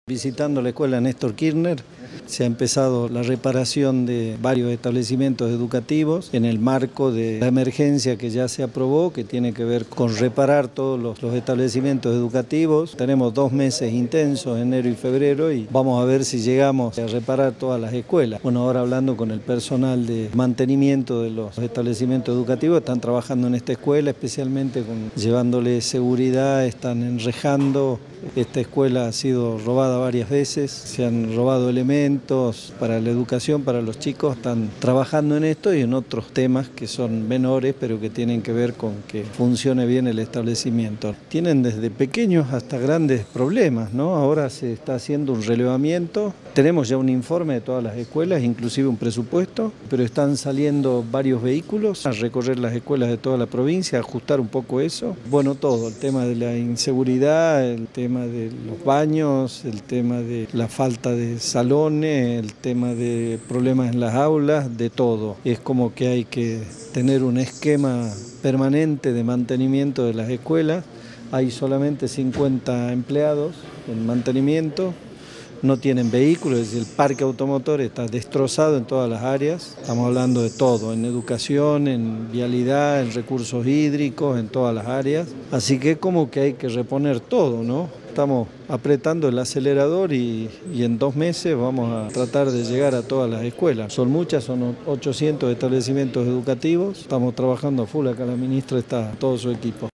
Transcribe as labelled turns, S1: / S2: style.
S1: Visitando la escuela Néstor Kirchner, se ha empezado la reparación de varios establecimientos educativos en el marco de la emergencia que ya se aprobó, que tiene que ver con reparar todos los establecimientos educativos. Tenemos 2 meses intensos, enero y febrero, y vamos a ver si llegamos a reparar todas las escuelas. Bueno, ahora hablando con el personal de mantenimiento de los establecimientos educativos, están trabajando en esta escuela, especialmente llevándole seguridad, están enrejando. Esta escuela ha sido robada varias veces, se han robado elementos para la educación, para los chicos. Están trabajando en esto y en otros temas que son menores, pero que tienen que ver con que funcione bien el establecimiento. Tienen desde pequeños hasta grandes problemas, ¿no? Ahora se está haciendo un relevamiento. Tenemos ya un informe de todas las escuelas, inclusive un presupuesto, pero están saliendo varios vehículos a recorrer las escuelas de toda la provincia, a ajustar un poco eso. Bueno, todo, el tema de la inseguridad, el tema de los baños, el tema de la falta de salones, el tema de problemas en las aulas, de todo. Es como que hay que tener un esquema permanente de mantenimiento de las escuelas. Hay solamente 50 empleados en mantenimiento. No tienen vehículos, es decir, el parque automotor está destrozado en todas las áreas. Estamos hablando de todo, en educación, en vialidad, en recursos hídricos, en todas las áreas. Así que como que hay que reponer todo, ¿no? Estamos apretando el acelerador y en 2 meses vamos a tratar de llegar a todas las escuelas. Son muchas, son 800 establecimientos educativos. Estamos trabajando a full, acá la ministra está todo su equipo.